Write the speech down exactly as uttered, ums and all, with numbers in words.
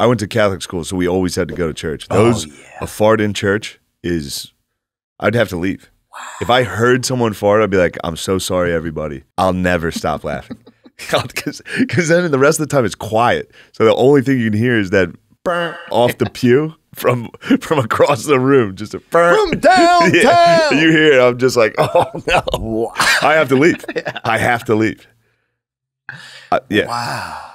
I went to Catholic school, so we always had to go to church. Those, oh, yeah. a fart in church is, I'd have to leave. Wow. If I heard someone fart, I'd be like, I'm so sorry, everybody. I'll never stop laughing. Because then the rest of the time it's quiet. So the only thing you can hear is that burr off the pew from from across the room. Just a burr. From downtown. Yeah. You hear it, I'm just like, oh no. Wow. I have to leave. I have to leave. Uh, yeah. Wow.